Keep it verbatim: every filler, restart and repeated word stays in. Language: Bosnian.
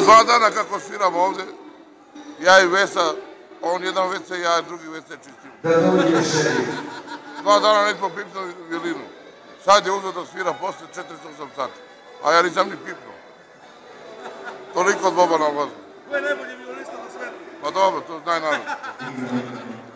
dva dana kako sviramo ovde, ja i Vesa, on jedan Vesa i ja drugi Vesa čistimo. Dva dana nismo pipnuli violinu. Sad je uzeo da svira posle četrdeset osam sati, a ja nisam ni pipnuo. Toliko od Boba na vozu. Ko je najbolji violista na svetu? Pa dobro, to znaj narod.